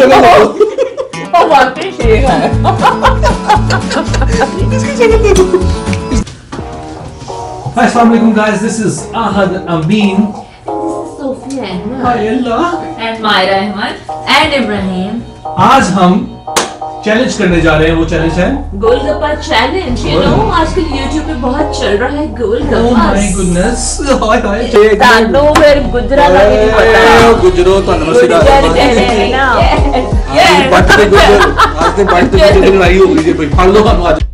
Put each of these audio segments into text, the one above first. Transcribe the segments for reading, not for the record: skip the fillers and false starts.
जगह दे दो। वो वाकई शेख है। Hi, assalamu alaikum guys. This is Ahad Amin. Sophia Ahmed. Hi Allah. And Myra Ahmed. And Ibrahim. आज हम चैलेंज करने जा रहे हैं। वो चैलेंज है गोलगप्पा चैलेंज। You know आजकल YouTube पे बहुत चल रहा है गोलगप्पा। Oh my goodness. हाय हाय। तानो फिर गुजरा का भी नहीं पता। गुजरो तो नमस्कार। Yes. बढ़ते गुजर आज से बढ़ते गुजर लड़ाई हो गई भाई। फाड़ लो हम आज।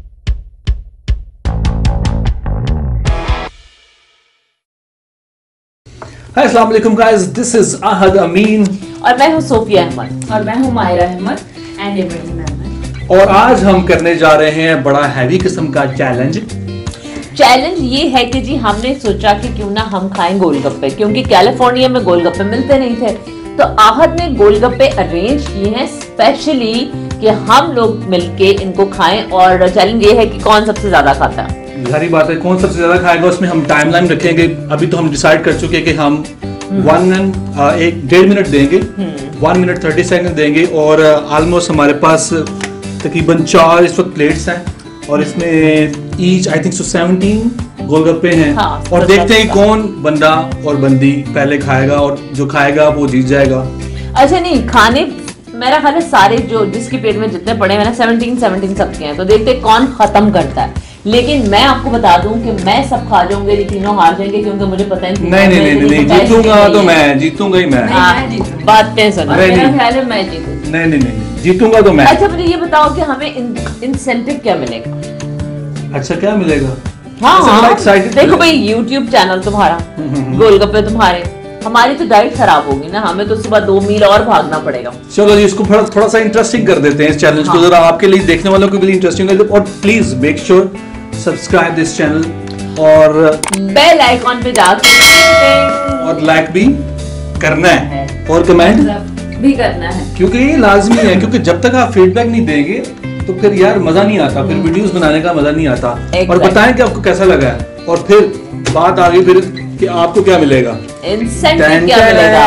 Hi, assalamu alaikum guys. This is Ahad Amin. और मैं हूँ सोफिया अहमद। और मैं हूँ मायरा अहमद। एंड इब्राहिम अहमद। और आज हम करने जा रहे हैं बड़ा हैवी किस्म का चैलेंज। चैलेंज ये है कि जी हमने सोचा कि क्यों ना हम खाएं गोलगप्पे, क्योंकि कैलिफोर्निया में गोलगप्पे मिलते नहीं थे। तो आहद ने गोलगप्पे अरेंज किए हैं स्पेशली कि हम लोग मिलके इनको खाएं। और चैलेंज ये है कि कौन सबसे ज्यादा खाता है। सारी बात है, कौन सबसे ज्यादा खाएगा उसमें हम टाइमलाइन रखेंगे। अभी तो हम डिसाइड कर चुके हैं कि हम 1.5 मिनट देंगे, 1 मिनट 30 सेकंड देंगे। और ऑलमोस्ट हमारे पास तकरीबन 4 इस वक्त प्लेट्स हैं और इसमें ईच आई थिंक 17 गोलगप्पे हैं। हाँ, और देखते हैं कौन बंदा और बंदी पहले खाएगा और जो खाएगा वो जीत जाएगा। अच्छा नहीं, खाने मेरा ख्याल है सारे जो जिसके पेट में जितने पड़े हैं ना 17 सबके हैं। तो देखते हैं कौन खत्म करता है। लेकिन मैं आपको बता दूं कि मैं सब खा जाऊंगे, ये तीनों हार जाएंगे, क्योंकि मुझे पता है नहीं जीतूंगा तो मैं जीतूंगा ही मैं। बातें सुनो, मेरा ख्याल है मैं जीतूंगी। नहीं जीतूंगा तो मैं। अच्छा मुझे ये बताओ कि हमें इंसेंटिव क्या मिलेगा? अच्छा क्या मिलेगा? हाँ देखो भाई, YouTube चैनल तुम्हारा, गोलगप्पे तुम्हारे, हमारी तो डाइट खराब होगी ना। हमें तो सुबह 2 मील और भागना पड़ेगा। चलो जी, इसको थोड़ा सा इंटरेस्टिंग कर देते हैं इस चैलेंज को, जरा आपके लिए, देखने वालों के लिए इंटरेस्टिंग है। और please make sure subscribe this channel और बेल आइकॉन पे जाकर और लाइक भी करना है और कमेंट भी करना है, क्योंकि ये लाजमी है। क्योंकि जब तक आप फीडबैक नहीं देंगे तो फिर यार मजा नहीं आता, फिर वीडियोस बनाने का मजा नहीं आता। और बताएं कि आपको कैसा लगा है। और फिर बात आ गई फिर कि आपको क्या मिलेगा, इंसेंटिव क्या मिलेगा।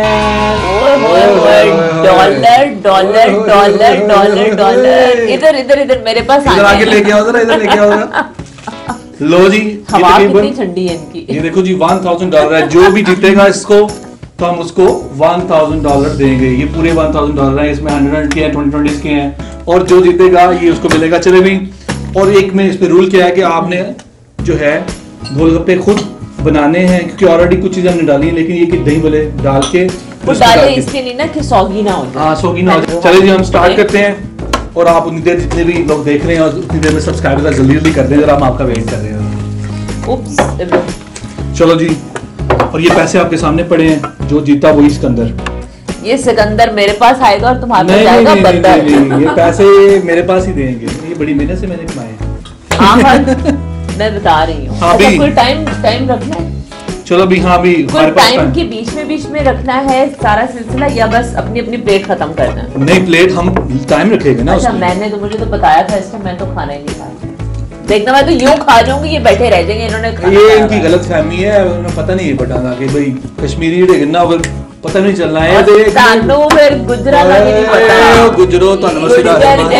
Dollar dollar dollar dollar dollar. इधर इधर इधर मेरे पास आगे लेके आओ जरा, इधर लेके आओ। लो जी, हवा कितनी ठंडी है इनकी। ये देखो जी, $1000 है। जो भी जीतेगा इसको तो हम उसको $1000 देंगे। ये पूरे $1000 है, इसमें 100 के हैं, 20 के हैं। और जो जीतेगा ये उसको मिलेगा। चले भी, और एक में इस पे रूल क्या है कि आपने जो है गोलगप्पे खुद बनाने हैं, क्योंकि ऑलरेडी कुछ चीजें हमने डाली हैं, लेकिन ये कि दही भले डाल के वो डाले इसके लिए ना कि सौगी ना हो जाए। हाँ सौगी ना हो जाए। चलिए जी, हम स्टार्ट करते हैं। और आप उतनी देर जितने भी लोग देख रहे हैं और उतनी देर में सब्सक्राइब जल्दी कर दें, जरा हम आपका वेट कर रहे हैं। उप्स। चलो जी, और ये पैसे आपके सामने पड़े हैं, जो जीता वही सिकंदर। ये सिकंदर मेरे पास आएगा और तुम्हारे पास जाएगा बंदर। नहीं, ये पैसे मेरे पास ही देंगे, ये बड़ी मेहनत से मैंने कमाए हैं। हाँ मैं बता रही हूँ। हाँ, अच्छा, कोई टाइम रखना है? चलो भी, हाँ भी, कोई टाइम के बीच में रखना है सारा सिलसिला, या बस अपनी अपनी प्लेट खत्म करना है? नहीं, प्लेट हम टाइम रखेंगे ना। अच्छा मुझे तो बताया था इसमें, मैं तो खाना ही नहीं खाया। देखना मैं तो यूं खा जाऊंगी, ये बैठे रह जाएंगे। इन्होंने ये इनकी गलत फहमी है, उन्हें पता नहीं है बताना कि भाई कश्मीरी गिरना पता नहीं चलना है। तानो फिर गुजरा का भी नहीं पता। गुजरो तो नमस्कार।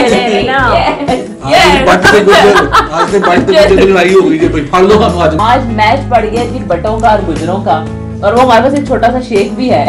बढ़ते गुजर आज से बढ़ते गुजर लड़ाई हो गई भाई। फाड़ लो हम आज मैच पड़ गया जी बटों का और गुजरों का। और वो हमारे पास एक छोटा सा शेक भी है।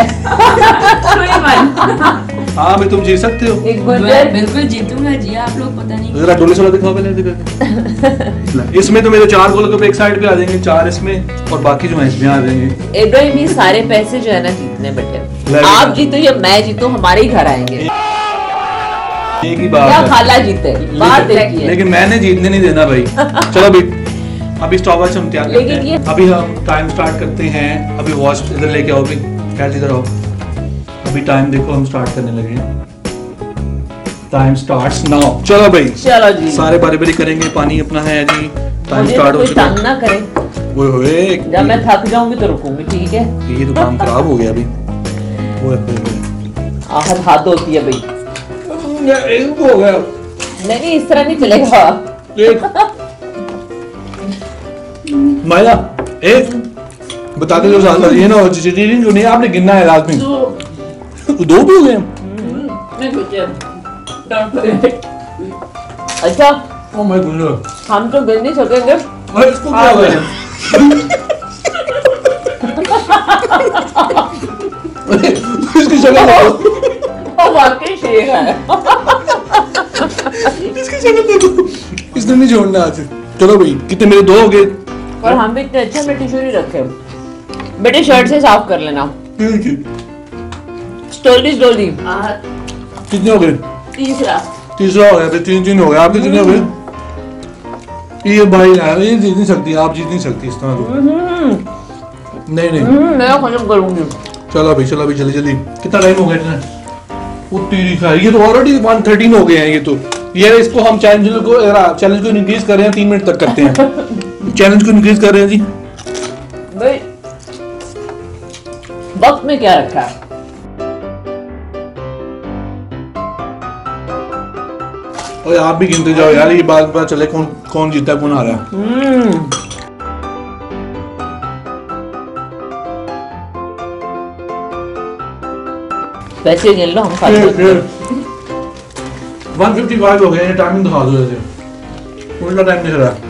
हाँ भाई, तुम जीत सकते हो। एक गुजर बिल्कुल जीतूंगा जी, आप लोग पता नहीं। जरा डोले सोला दिखाओ पहले। इसमें तो मेरे 4 गोलगप्पे एक साइड पे आ जाएंगे, 4 इसमें, और बाकी जो है इसमें आ जाएंगे। इब्राहिम ये सारे पैसे जो है ना जीतने बैठे, आप जीतो या मैं जीतूं, हमारे ही घर आएंगे। एक ही बात क्या है, खाला जीते बात देखिए। लेकिन मैंने जीतने नहीं देना भाई। चलो भाई, अभी स्टॉपवॉच हम तैयार करते हैं। अभी हम टाइम स्टार्ट करते हैं। अभी वॉच इधर लेके आओ भी, कैच इधर आओ। अभी टाइम देखो, हम स्टार्ट करने लगे हैं। Time starts now. चलो भाई, चलो जी, सारे बारी बारी करेंगे। पानी अपना है जी, टाइम स्टार्ट हो चुका है। ना करे, ओए होए, जब मैं थक जाऊंगी तो रुकूंगी, ठीक है? ये तो काम खराब हो गया अभी। ओए आहत हाथ होती है भाई। एक हो गया। नहीं इस तरह नहीं चलेगा। माया एक बताते जो साथ ये ना हो, नहीं आपने गिनना है लास्ट में। 2 भी हो गए। अपने बच्चे Don't forget. अच्छा ओ माय गॉड, हम तो गिन नहीं सकेंगे। अरे इसको क्या हुआ है? इसकी शक्ल देखो, वाकई शेर है। इसकी शक्ल देखो, इसने नहीं छोड़ना आज। चलो भाई, कितने मेरे 2 हो गए। और हम भी इतने अच्छे में टिश्यू नहीं रखे। बेटे शर्ट से साफ कर लेना। स्टोरी कितने हो गए? तीसरा हो गया, फिर 3 हो गए। आपके कितने हो गए? ये भाई यार, ये जीत नहीं सकती, आप जीत नहीं सकती इस तरह तो। नहीं मैं खत्म करूंगी। चलो भाई जल्दी जल्दी। कितना टाइम हो गया इतना? वो तीरी खा, ये तो ऑलरेडी 113 हो गए हैं। ये तो ये इसको हम चैलेंज को इंक्रीज कर रहे हैं, 3 मिनट तक करते हैं। चैलेंज को इंक्रीज कर रहे हैं जी भाई। वक्त में क्या रखा है? और आप भी गिनते जाओ यार, ये बात पता चले कौन जीता कौन हारा है। पैसे गिन लो, हम खा लेंगे। 155 हो गए। टाइमिंग दिखा दो जैसे, उल्टा टाइम दिख रहा है।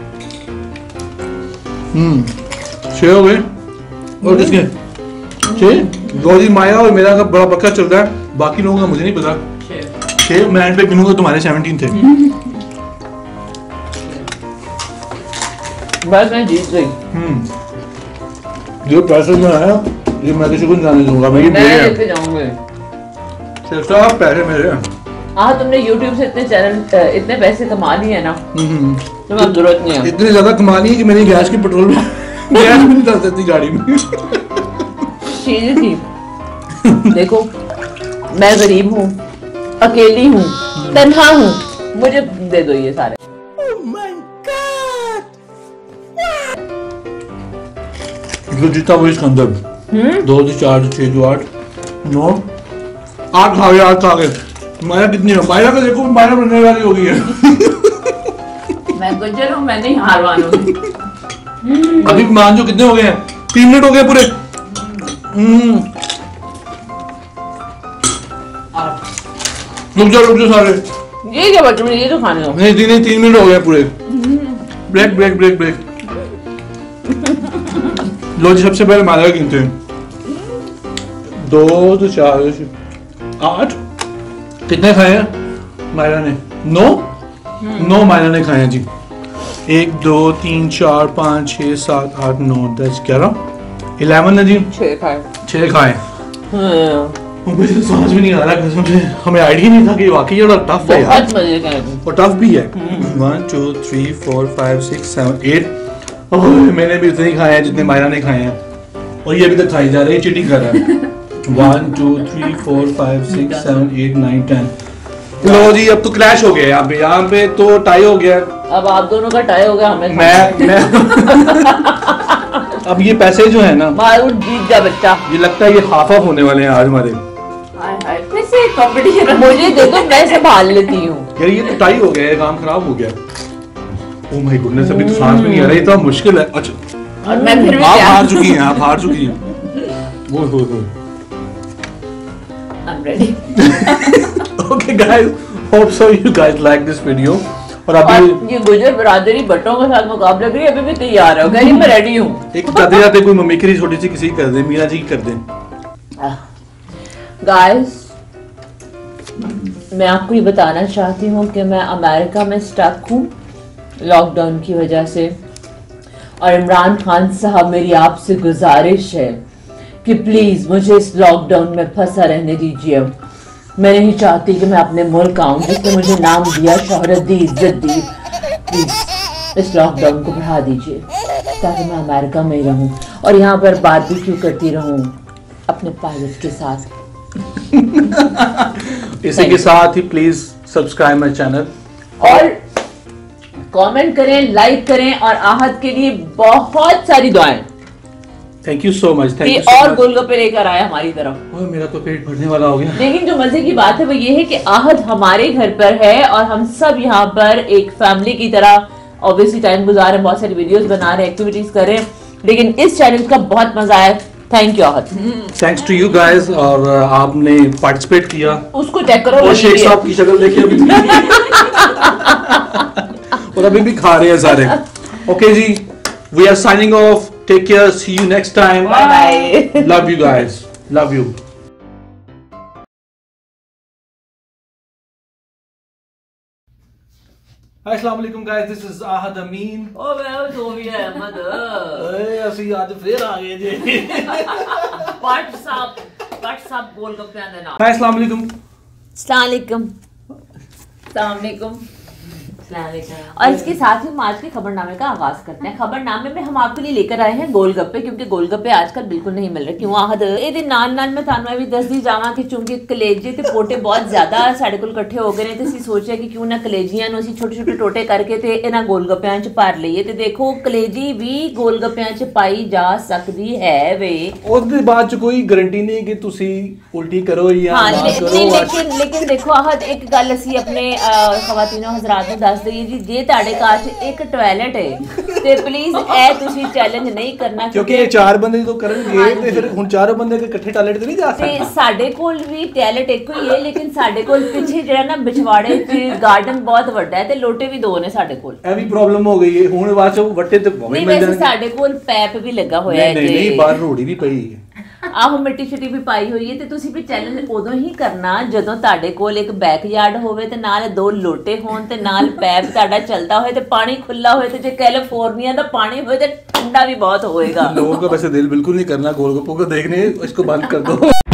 6 हो गए। और किसके 6? गौरी, माया और मेरा का बड़ा पक्का चल रहा है। बाकी लोगों का मुझे नहीं पता। 6 मैं एंड पे गिनूंगा, तुम्हारे 17 थे। बस मैं जीत गई। जो पैसे में आया ये मैं किसी को नहीं जाने दूंगा। मैं लेके जाऊंगी। सिर्फ पैसे मेरे हैं। तुमने YouTube से इतने पैसे कमा लिए हैं ना, तुम्हें अब जरूरत नहीं है। इतनी ज्यादा कमानी है कि मेरी गैस की पेट्रोल में गैस भी नहीं डाल सकती गाड़ी में। चीज़ थी। देखो, मैं गरीब हूँ, अकेली हूँ, तन्हा हूँ, मुझे दे दो ये सारे। जो जीता वो इसके अंदर 2 से 4 से 6 जो 8 9 8 खा गए। 8 खा गए। माया कितनी है? माया का देखो, माया बनने वाली हो गई है। मैं गुजर हूँ, मैं नहीं हार मानूंगी। अभी मान जो कितने हो गए हैं? 3 मिनट हो गए पूरे। रुक जाओ सारे। ये क्या बच्चों, ये तो खाने दो। नहीं 3 मिनट हो गए पूरे। ब्रेक। लो जी, सबसे पहले माया गिनते हैं। 2 से 4 से 8। कितने खाए हैं मायरा ने? 9 मायरा ने खाए हैं जी। 1 2 3 4 5 6 7 8 9 10 11 11 है जी। 6 खाए। मुझे तो समझ में नहीं आ रहा कसम से। हमें आइडिया नहीं था कि वाकई बड़ा टफ है यार। बहुत मजे का है और टफ भी है। 1 2 3 4 5 6 7 8। मैंने भी उतने ही खाए हैं जितने मायरा ने खाए हैं। और ये अभी तक खाई जा रही है, चीटिंग कर रहा है। 1 2 3 4 5 6 7 8 9 10। लो जी, अब तो क्रैश हो गया यहाँ पे तो टाई हो गया। अब आप दोनों का टाई हो गया। हमें मैं अब ये पैसे जो है ना, मारू जीत जा बच्चा। ये लगता है ये हाफ होने वाले हैं आज हमारे। कैसे कंपटीशन? मुझे देखो, मैं संभाल लेती हूँ। यार ये तो टाई हो गया, ये काम खराब हो गया। ओह माय गुडनेस, अभी तो सांस भी नहीं आ रही, इतना मुश्किल है। अच्छा, और मैं फिर भी आप क्या? हार चुकी हैं, आप हार चुकी हैं। वो I'm ready. Okay guys, hope so you guys like this video. और अभी ये गुजर बरादरी बट्टों के साथ मुकाबला करिए, अभी भी तैयार है। कहीं मैं रेडी हूँ। एक जाते जाते कोई मम्मीकरी छोटी सी किसी कर दे, मीना जी कर दे। गाइस, मैं आपको ये बताना चाहती हूँ कि मैं अमेरिका में स्टक हूँ लॉकडाउन की वजह से। और इमरान खान साहब, मेरी आपसे गुजारिश है कि प्लीज मुझे इस लॉकडाउन में फंसा रहने दीजिए। मैं नहीं चाहती कि मैं अपने मुल्क आऊं जिसने मुझे नाम दिया, शोहरत दी, इज्जत दी। प्लीज इस लॉकडाउन को बढ़ा दीजिए ताकि मैं अमेरिका में ही रहूं और यहाँ पर बारबेक्यू करती रहूं अपने पायलट के साथ। इसी के साथ ही प्लीज सब्सक्राइब माय चैनल और कमेंट करें, लाइक करें और आहत के लिए बहुत सारी दुआएं। Thank you so much. Thank you और गोलगप्पे लेकर आए हमारी तरफ। ओह मेरा तो पेट भरने वाला हो गया। लेकिन जो मजे की बात है वो ये है कि आहत हमारे घर पर है और हम सब यहाँ पर एक फैमिली की तरह ऑब्वियसली टाइम गुजार रहे हैं, बहुत सारी वीडियोस बना रहे हैं, एक्टिविटीज कर रहे हैं। लेकिन इस चैलेंज का बहुत मजा आया। Thank you Aahat. Thanks to you guys, और आपने पार्टिसिपेट किया। उसको चेक करो, और शेख साहब की शक्ल देखिए अभी और अभी भी खा रहे हैं सारे। Okay ji, we are signing off, take care, see you next time, bye bye, love you guys, love you. अस्सलाम वालेकुम guys, this is Aahad Amin. Oh well जो भी है अहमद, ਏ ਅਸੀਂ ਅੱਜ ਫੇਰ ਆ ਗਏ ਜੀ। WhatsApp गोलगप्पे ਦੇ ਨਾਲ। अस्सलाम वालेकुम। अस्सलाम वालेकुम। अस्सलाम वालेकुम। और इसके साथ ही हम आज के खबरनामे का आगाज करते हैं। खबरनामे में हम आपके लिए लेकर आए हैं गोलगप्पे, क्योंकि गोलगप्पे आजकल बिल्कुल नहीं मिल रहे। क्यों आहद ਇਹਦੇ ਨਾਲ ਮੈਂ ਤੁਹਾਨੂੰ ਇਹ ਵੀ ਦੱਸਦੀ ਜਾਵਾਂ ਕਿ ਚੁੰਕੀ ਕਲੇਜੇ ਤੇ ਪੋਟੇ ਬਹੁਤ ਜ਼ਿਆਦਾ ਸਾਡੇ ਕੋਲ ਇਕੱਠੇ ਹੋ ਗਏ ਨੇ, ਤੇ ਅਸੀਂ ਸੋਚਿਆ ਕਿ ਕਿਉਂ ਨਾ ਕਲੇਜੀਆਂ ਨੂੰ ਅਸੀਂ ਛੋਟੇ ਛੋਟੇ ਟੋਟੇ ਕਰਕੇ ਤੇ ਇਹਨਾਂ ਗੋਲਗੱਪਿਆਂ 'ਚ ਭਰ ਲਈਏ। ਤੇ ਦੇਖੋ ਕਲੇਜੀ ਵੀ ਗੋਲਗੱਪਿਆਂ 'ਚ ਪਾਈ ਜਾ ਸਕਦੀ ਹੈ ਵੇ। ਉਸ ਦੇ ਬਾਅਦ 'ਚ ਕੋਈ ਗਾਰੰਟੀ ਨਹੀਂ ਕਿ ਤੁਸੀਂ ਉਲਟੀ ਕਰੋ ਜਾਂ हाँ, ਨਾ ਕਰੋ। लेकिन देखो आहद एक गल ਅਸੀਂ अपने ਖਵਾਤੀਨੋ ਹਜ਼ਰਾਤ ਨੂੰ ਦੱਸ ਦਈਏ ਜੀ, ਜੇ ਤੁਹਾਡੇ ਘਰ 'ਚ ਇੱਕ ਟਾਇਲਟ ਹੈ ਤੇ ਪਲੀਜ਼ ਇਹ ਤੁਸੀਂ ਚੈਲੰਜ ਨਹੀਂ ਕਰਨਾ, ਕਿਉਂਕਿ ਇਹ ਚਾਰ ਬੰਦੇ ਜਦੋਂ ਕਰਨਗੇ ਤੇ ਫਿਰ ਹੁਣ ਚਾਰੋਂ ਬੰਦੇ ਇਕੱਠੇ ਟਾਇਲਟ ਤੇ ਨਹੀਂ ਜਾ ਤੇ ਸਕਦੇ। ਸਾਡੇ ਕੋਲ ਵੀ ਟਾਇਲਟ ਇੱਕੋ ਹੀ ਹੈ, ਲੇਕਿਨ ਸਾਡੇ ਕੋਲ ਪਿੱਛੇ ਜਿਹੜਾ ਨਾ ਵਿਛਵਾੜੇ 'ਚ ਗਾਰਡਨ ਬਹੁਤ ਵੱਡਾ ਹੈ ਤੇ ਲੋਟੇ ਵੀ ਦੋ ਨੇ ਸਾਡੇ ਕੋਲ। ਇਹ ਵੀ ਪ੍ਰੋਬਲਮ ਹੋ ਗਈ ਹੈ ਹੁਣ, ਬਾਅਦ 'ਚ ਵੱਟੇ ਤੇ ਬਹੁਤ ਨਹੀਂ ਮਿਲ ਵੈਸੇ ਜਾਣਗੇ। ਸਾਡੇ ਕੋਲ ਪੈਪ ਵੀ ਲੱਗਾ ਹੋਇਆ ਹੈ ਨਹੀਂ ਨਹੀਂ, ਬਾਹਰ ਰੋੜੀ ਵੀ ਪਈ ਹੈ। ਆਹੋ ਮਿੱਟੀ ਛਿੱਟੀ ਵੀ ਪਾਈ ਹੋਈ ਹੈ। ਤੇ ਤੁਸੀਂ ਵੀ ਚੈਲੰਜ ਉਦੋਂ ਹੀ ਕਰਨਾ ਜਦੋਂ ਤੁਹਾਡੇ ਕੋਲ ਇੱਕ ਬੈਕਯਾਰਡ ਹੋਵੇ ਤੇ ਨਾਲ ਦੋ ਲੋਟੇ ਹੋਣ ਤੇ ਨਾਲ ਪੈਪ ਤੁਹਾਡਾ ਚੱਲਦਾ ਹੋਏ ਤੇ ਪਾਣੀ ਖੁੱਲਾ ਹੋਏ, ਤੇ ਜੇ ਕੈਲੀਫੋਰਨੀਆ ਦਾ ਪਾਣੀ ਹੋਏ ਤੇ ठंडा भी बहुत होएगा। लोगों का वैसे दिल बिल्कुल नहीं करना गोलगप्पों को देखने, इसको बंद कर दो।